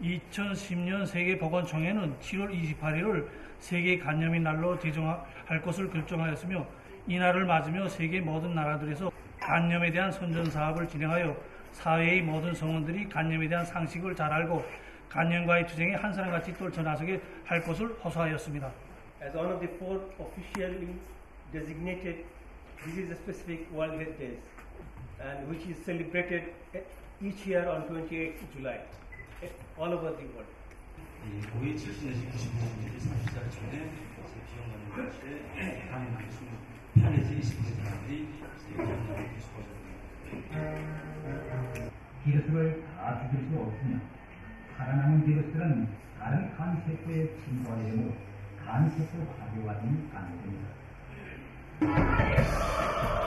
2010년 세계보건총회는 7월 28일을 세계 간염의 날로 제정할 것을 결정하였으며 이날을 맞으며 세계 모든 나라들에서 간염에 대한 선전 사업을 진행하여 사회의 모든 성원들이 간염에 대한 상식을 잘 알고 간염과의 투쟁에 한 사람같이 떨쳐나서게 할 것을 호소하였습니다. As one of the four officially designated disease-specific World Health Days, and which is celebrated each year on 28th July, all over the world. 거의 70 내지 90%이 30살 전에 비형 감염에 감염하겠습니다. 편해지 20% 사람들이 감염을 계속하셨습니다. 비루스를 다 죽일 수 없으며 살아남은 비루스는 다른 간세포에 침투하게 되므로 간세포 파괴와 등이 가능됩니다.